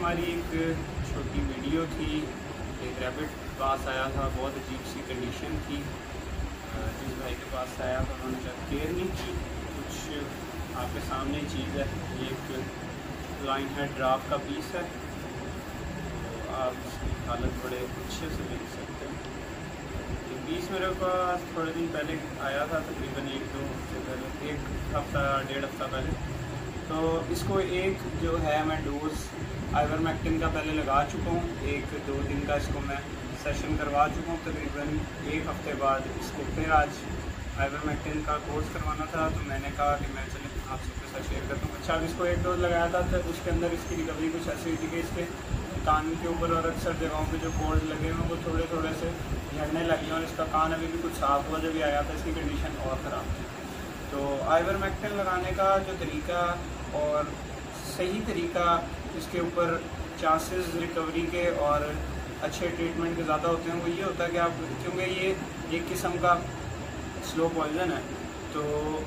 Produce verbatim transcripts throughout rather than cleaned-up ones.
हमारी एक छोटी वीडियो थी। एक रैबिट पास आया था, बहुत अजीब सी कंडीशन थी। जिस भाई के पास आया था उन्होंने शायद केयर नहीं की। कुछ आपके सामने चीज़ है, ये एक लाइन है, ड्राफ का पीस है, तो आप इसकी हालत बड़े अच्छे से देख सकते हैं। ये पीस मेरे पास थोड़े दिन पहले आया था, तकरीबन एक दो हफ्ते पहले, एक हफ्ता डेढ़ हफ्ता पहले। तो इसको एक जो है मैं डोज़ आइवरमेक्टिन का पहले लगा चुका हूँ। एक दो दिन का इसको मैं सेशन करवा चुका हूँ। तकरीबन एक हफ़्ते बाद इसको फिर आज आइवरमेक्टिन का कोर्स करवाना था, तो मैंने कहा कि मैं चले आप सबके साथ शेयर करता हूँ। अच्छा, अब इसको एक डोज लगाया था, तो उसके अंदर इसकी रिकवरी कुछ ऐसी हुई थी कि इसके कान के ऊपर और अक्सर जगहों पे जो कोर्ड लगे हुए वो थोड़े थोड़े से झड़ने लगे, और इसका कान अभी भी कुछ साफ हुआ जब भी आया था, इसकी कंडीशन और ख़राब थी। तो आइवरमेक्टिन लगाने का जो तरीका और सही तरीका, इसके ऊपर चांसेस रिकवरी के और अच्छे ट्रीटमेंट के ज़्यादा होते हैं, वो ये होता है कि आप, क्योंकि ये एक किस्म का स्लो पॉइज़न है, तो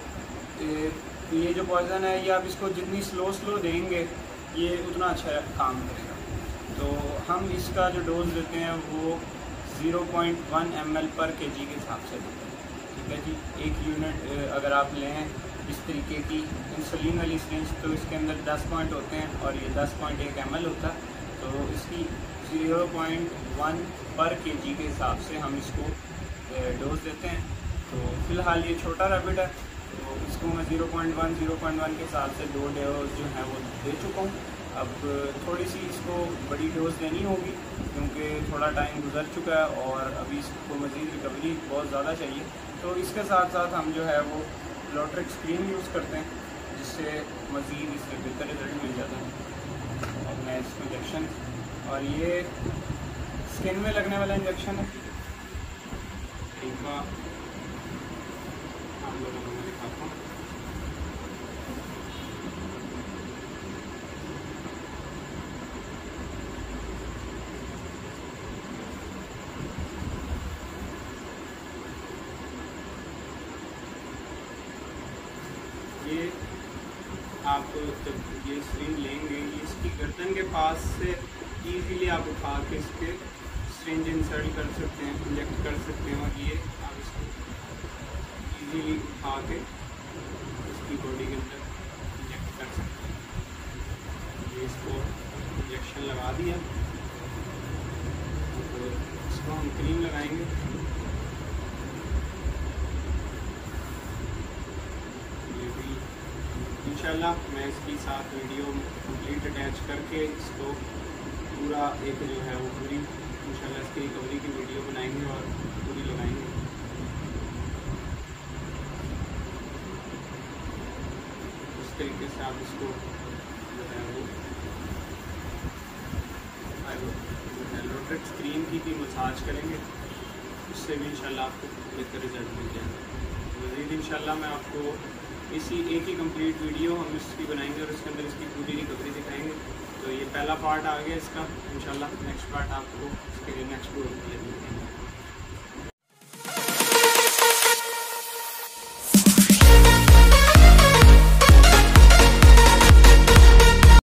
ये जो पॉइज़न है ये आप इसको जितनी स्लो स्लो देंगे ये उतना अच्छा काम करेगा। तो हम इसका जो डोज देते हैं वो zero point one M L per K जी के हिसाब से देते हैं, ठीक है जी। एक यूनिट अगर आप लें इस तरीके की इंसुलिन वाली सिरिंज, तो इसके अंदर दस पॉइंट होते हैं और ये दस पॉइंट एक एम एल होता है, तो इसकी ज़ीरो पॉइंट वन पर के जी के हिसाब से हम इसको डोज देते हैं। तो फ़िलहाल ये छोटा रैबिट है, तो इसको मैं zero point one zero point one के हिसाब से दो डोज जो हैं वो दे चुका हूँ। अब थोड़ी सी इसको बड़ी डोज देनी होगी, क्योंकि थोड़ा टाइम गुजर चुका है और अभी इसको मज़ीद रिकवरी बहुत ज़्यादा चाहिए। तो इसके साथ साथ हम जो है वो लोट्रिक्स क्रीम यूज़ करते हैं, जिससे मज़ीद इससे बेहतर रिजल्ट मिल जाता है। और मैं इसमें इंजेक्शन, और ये स्किन में लगने वाला इंजेक्शन है, ठीक है, हम लोगों को मैं दिखाता हूँ। ये आप जब ये सिरिंज लेंगे, ये इसकी गर्दन के पास से इजीली आप उठा के इसके सिरिंज इंसर्ट कर सकते हैं, इंजेक्ट कर सकते हैं, और ये आप इसको इजीली उठा के इसकी बॉडी के अंदर इंजेक्ट कर सकते हैं। ये इसको इंजेक्शन लगा दिया, तो इसको हम क्रीम लगाएंगे। इंशाल्लाह मैं इसकी साथ वीडियो कंप्लीट अटैच करके इसको पूरा एक जो है वो पूरी इंशाल्लाह इसकी रिकवरी की वीडियो बनाएंगे और पूरी लगाएंगे। इस तरीके से आप इसको जो है वो लोट्रिक्स क्रीम की भी मसाज करेंगे, उससे भी इंशाल्लाह आपको बेहतर रिजल्ट मिल जाएगा। मज़ीद इंशाल्लाह मैं आपको इसी एक ही कंप्लीट वीडियो हम इसकी बनाएंगे और इसके अंदर इसकी पूरी रिकवरी दिखाएंगे। तो ये पहला पार्ट आ गया इसका, इंशाल्लाह नेक्स्ट पार्ट आपको इसके नेक्स्ट वीडियो में मिलेंगे।